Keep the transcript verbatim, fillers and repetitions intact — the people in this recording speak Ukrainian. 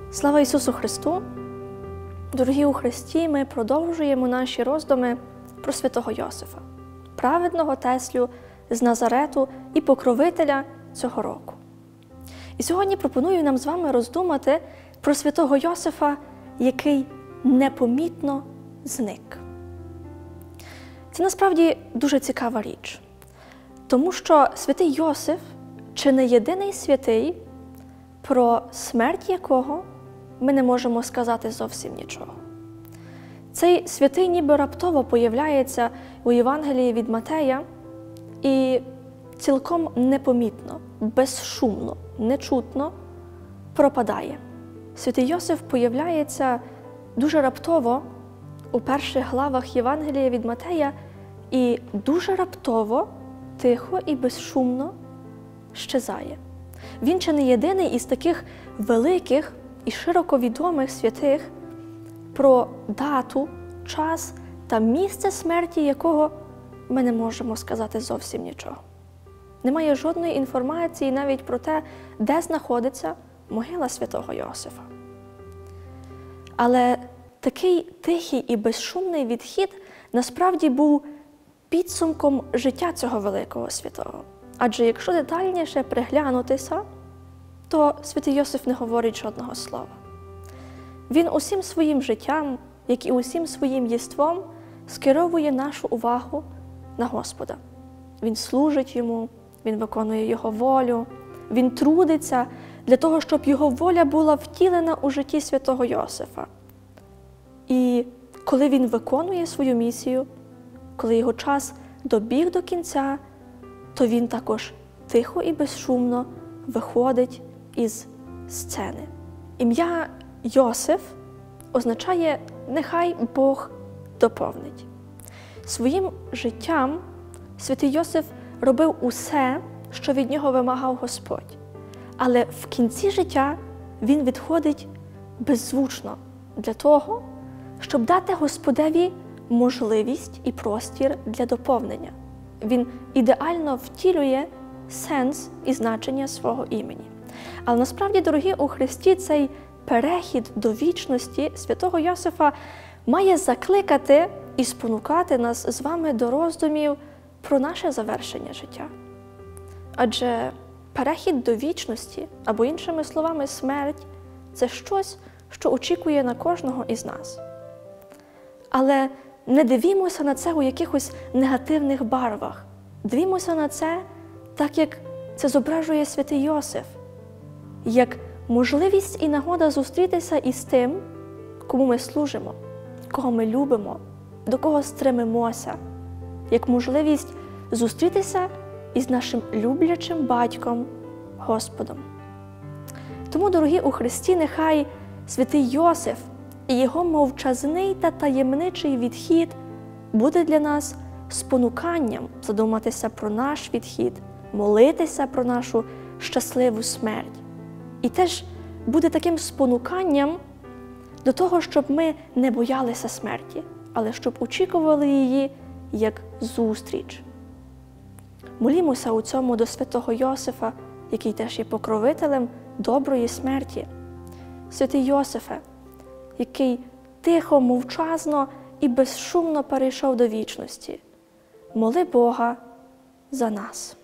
Слава Ісусу Христу! Дорогі у Христі, ми продовжуємо наші роздуми про святого Йосифа, праведного Теслю з Назарету і покровителя цього року. І сьогодні пропоную нам з вами роздумати про святого Йосифа, який непомітно зник. Це насправді дуже цікава річ, тому що святий Йосиф чи не єдиний святий, про смерть якого ми не можемо сказати зовсім нічого. Цей святий ніби раптово появляється у Євангелії від Матея і цілком непомітно, безшумно, нечутно пропадає. Святий Йосиф появляється дуже раптово у перших главах Євангелія від Матея і дуже раптово, тихо і безшумно щезає. Він чи не єдиний із таких великих і широко відомих святих, про дату, час та місце смерті якого ми не можемо сказати зовсім нічого. Немає жодної інформації навіть про те, де знаходиться могила святого Йосифа. Але такий тихий і безшумний відхід насправді був підсумком життя цього великого святого. Адже якщо детальніше приглянутися, то святий Йосиф не говорить жодного слова. Він усім своїм життям, як і усім своїм єством, скеровує нашу увагу на Господа. Він служить Йому, Він виконує Його волю, Він трудиться для того, щоб Його воля була втілена у житті святого Йосифа. І коли він виконує свою місію, коли його час добіг до кінця, то він також тихо і безшумно виходить із сцени. Ім'я Йосиф означає «нехай Бог доповнить». Своїм життям святий Йосиф робив усе, що від нього вимагав Господь. Але в кінці життя він відходить беззвучно для того, щоб дати Господеві можливість і простір для доповнення. Він ідеально втілює сенс і значення свого імені. Але насправді, дорогі у Христі, цей перехід до вічності святого Йосифа має закликати і спонукати нас з вами до роздумів про наше завершення життя. Адже перехід до вічності, або іншими словами смерть, це щось, що очікує на кожного із нас. Але не дивімося на це у якихось негативних барвах. Дивімося на це так, як це зображує святий Йосиф, як можливість і нагода зустрітися із тим, кому ми служимо, кого ми любимо, до кого стремимося, як можливість зустрітися із нашим люблячим батьком, Господом. Тому, дорогі у Христі, нехай святий Йосиф і його мовчазний та таємничий відхід буде для нас спонуканням задуматися про наш відхід, молитися про нашу щасливу смерть. І теж буде таким спонуканням до того, щоб ми не боялися смерті, але щоб очікували її як зустріч. Молімося у цьому до святого Йосифа, який теж є покровителем доброї смерті. Святий Йосифе, який тихо, мовчазно і безшумно перейшов до вічності, моли Бога за нас.